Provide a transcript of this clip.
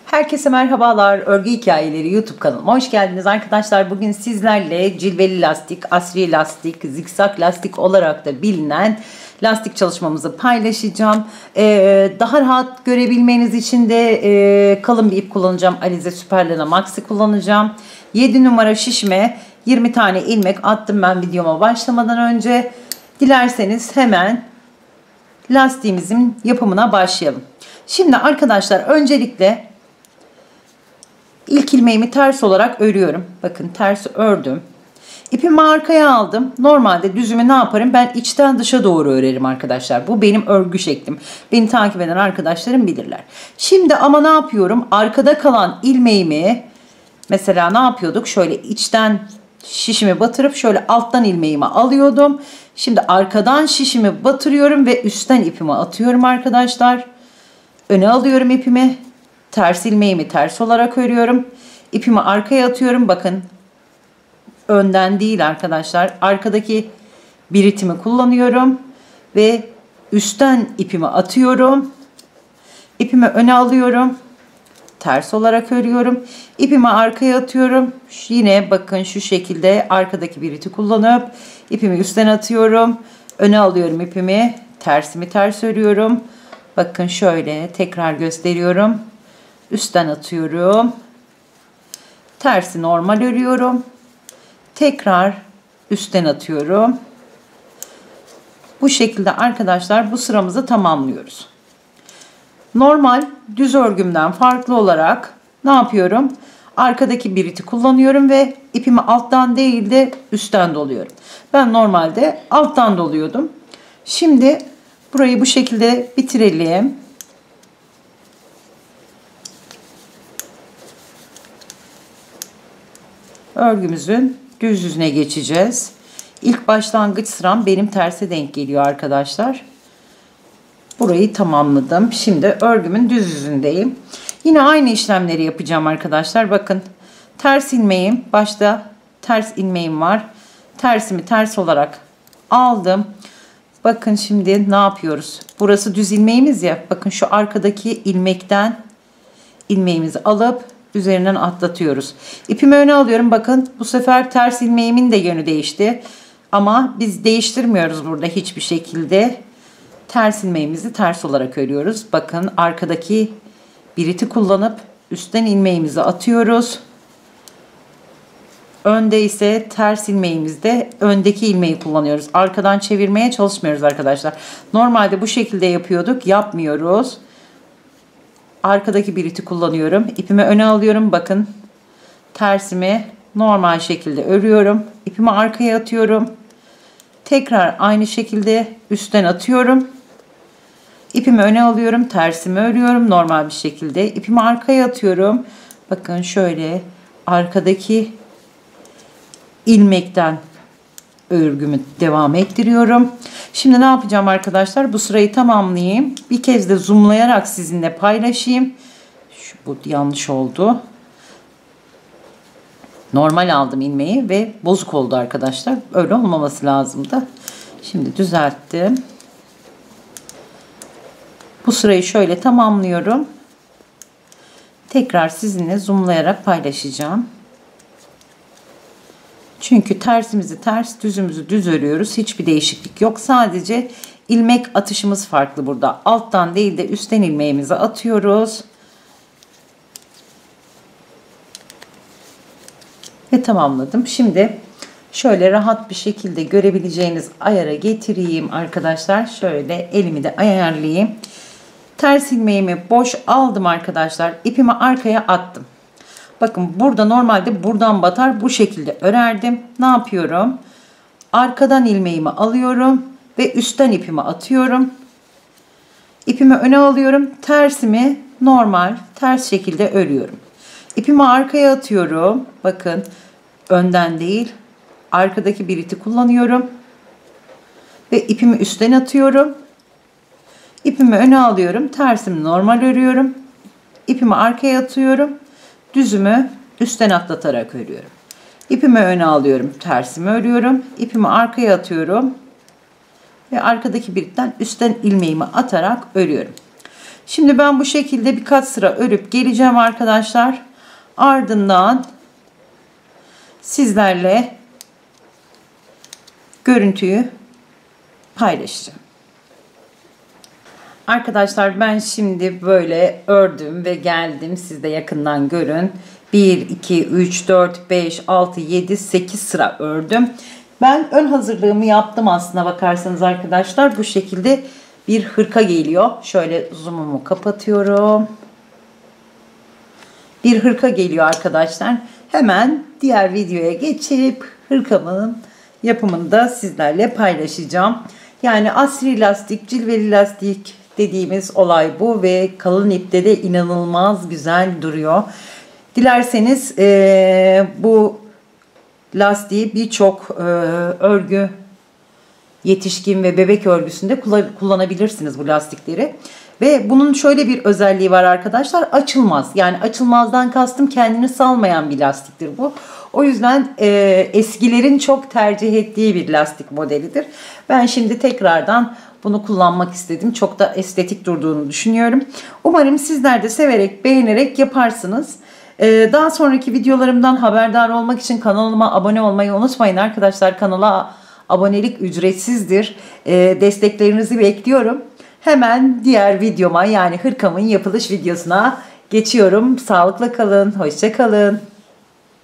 Herkese merhabalar. Örgü Hikayeleri YouTube kanalıma hoş geldiniz arkadaşlar. Bugün sizlerle cilveli lastik, asri lastik, zikzak lastik olarak da bilinen lastik çalışmamızı paylaşacağım. Daha rahat görebilmeniz için de kalın bir ip kullanacağım. Alize Superlana Maxi kullanacağım. 7 numara şişime 20 tane ilmek attım ben videoma başlamadan önce. Dilerseniz hemen lastiğimizin yapımına başlayalım. Şimdi arkadaşlar öncelikle İlk ilmeğimi ters olarak örüyorum. Bakın ters ördüm. İpimi arkaya aldım. Normalde düzümü ne yaparım? Ben içten dışa doğru örerim arkadaşlar. Bu benim örgü şeklim. Beni takip eden arkadaşlarım bilirler. Şimdi ama ne yapıyorum? Arkada kalan ilmeğimi mesela ne yapıyorduk? Şöyle içten şişimi batırıp şöyle alttan ilmeğimi alıyordum. Şimdi arkadan şişimi batırıyorum ve üstten ipimi atıyorum arkadaşlar. Öne alıyorum ipimi. Ters ilmeğimi ters olarak örüyorum. İpimi arkaya atıyorum. Bakın önden değil arkadaşlar. Arkadaki biritimi kullanıyorum. Ve üstten ipimi atıyorum. İpimi öne alıyorum. Ters olarak örüyorum. İpimi arkaya atıyorum. Yine bakın şu şekilde arkadaki biriti kullanıp ipimi üstten atıyorum. Öne alıyorum ipimi. Tersimi ters örüyorum. Bakın şöyle tekrar gösteriyorum. Üstten atıyorum. Tersi normal örüyorum. Tekrar üstten atıyorum. Bu şekilde arkadaşlar bu sıramızı tamamlıyoruz. Normal düz örgümden farklı olarak ne yapıyorum? Arkadaki biriti kullanıyorum ve ipimi alttan değil de üstten doluyorum. Ben normalde alttan doluyordum. Şimdi burayı bu şekilde bitirelim. Örgümüzün düz yüzüne geçeceğiz. İlk başlangıç sıram benim terse denk geliyor arkadaşlar. Burayı tamamladım. Şimdi örgümün düz yüzündeyim. Yine aynı işlemleri yapacağım arkadaşlar. Bakın ters ilmeğim, başta ters ilmeğim var. Tersimi ters olarak aldım. Bakın şimdi ne yapıyoruz? Burası düz ilmeğimiz ya. Bakın şu arkadaki ilmekten ilmeğimizi alıp üzerinden atlatıyoruz. İpimi öne alıyorum. Bakın bu sefer ters ilmeğimin de yönü değişti. Ama biz değiştirmiyoruz burada hiçbir şekilde. Ters ilmeğimizi ters olarak örüyoruz. Bakın arkadaki biriti kullanıp üstten ilmeğimizi atıyoruz. Önde ise ters ilmeğimizde öndeki ilmeği kullanıyoruz. Arkadan çevirmeye çalışmıyoruz arkadaşlar. Normalde bu şekilde yapıyorduk. Yapmıyoruz. Arkadaki biriti kullanıyorum. İpimi öne alıyorum. Bakın tersimi normal şekilde örüyorum. İpimi arkaya atıyorum. Tekrar aynı şekilde üstten atıyorum. İpimi öne alıyorum. Tersimi örüyorum normal bir şekilde. İpimi arkaya atıyorum. Bakın şöyle arkadaki ilmekten örgümü devam ettiriyorum. Şimdi ne yapacağım arkadaşlar? Bu sırayı tamamlayayım. Bir kez de zoomlayarak sizinle paylaşayım. Bu yanlış oldu. Normal aldım ilmeği ve bozuk oldu arkadaşlar. Öyle olmaması lazımdı. Şimdi düzelttim. Bu sırayı şöyle tamamlıyorum. Tekrar sizinle zoomlayarak paylaşacağım. Çünkü tersimizi ters, düzümüzü düz örüyoruz. Hiçbir değişiklik yok. Sadece ilmek atışımız farklı burada. Alttan değil de üstten ilmeğimizi atıyoruz. Ve tamamladım. Şimdi şöyle rahat bir şekilde görebileceğiniz ayara getireyim arkadaşlar. Şöyle elimi de ayarlayayım. Ters ilmeğimi boş aldım arkadaşlar. İpimi arkaya attım. Bakın burada normalde buradan batar bu şekilde örerdim. Ne yapıyorum? Arkadan ilmeğimi alıyorum ve üstten ipimi atıyorum. İpimi öne alıyorum. Tersimi normal ters şekilde örüyorum. İpimi arkaya atıyorum. Bakın önden değil arkadaki biriti kullanıyorum. Ve ipimi üstten atıyorum. İpimi öne alıyorum. Tersimi normal örüyorum. İpimi arkaya atıyorum. Düzümü üstten atlatarak örüyorum. İpimi öne alıyorum. Tersimi örüyorum. İpimi arkaya atıyorum. Ve arkadaki biritten üstten ilmeğimi atarak örüyorum. Şimdi ben bu şekilde birkaç sıra örüp geleceğim arkadaşlar. Ardından sizlerle görüntüyü paylaşacağım. Arkadaşlar ben şimdi böyle ördüm ve geldim. Siz de yakından görün. 1, 2, 3, 4, 5, 6, 7, 8 sıra ördüm. Ben ön hazırlığımı yaptım aslına bakarsanız arkadaşlar. Bu şekilde bir hırka geliyor. Şöyle zoom'umu kapatıyorum. Bir hırka geliyor arkadaşlar. Hemen diğer videoya geçip hırkamın yapımını da sizlerle paylaşacağım. Yani asri lastik, cilveli lastik dediğimiz olay bu ve kalın ipte de inanılmaz güzel duruyor. Dilerseniz bu lastiği birçok örgü, yetişkin ve bebek örgüsünde kullanabilirsiniz bu lastikleri. Ve bunun şöyle bir özelliği var arkadaşlar. Açılmaz. Yani açılmazdan kastım kendini salmayan bir lastiktir bu. O yüzden eskilerin çok tercih ettiği bir lastik modelidir. Ben şimdi tekrardan bunu kullanmak istedim. Çok da estetik durduğunu düşünüyorum. Umarım sizler de severek, beğenerek yaparsınız. Daha sonraki videolarımdan haberdar olmak için kanalıma abone olmayı unutmayın arkadaşlar. Kanala abonelik ücretsizdir. Desteklerinizi bekliyorum. Hemen diğer videoma yani hırkamın yapılış videosuna geçiyorum. Sağlıkla kalın, hoşça kalın.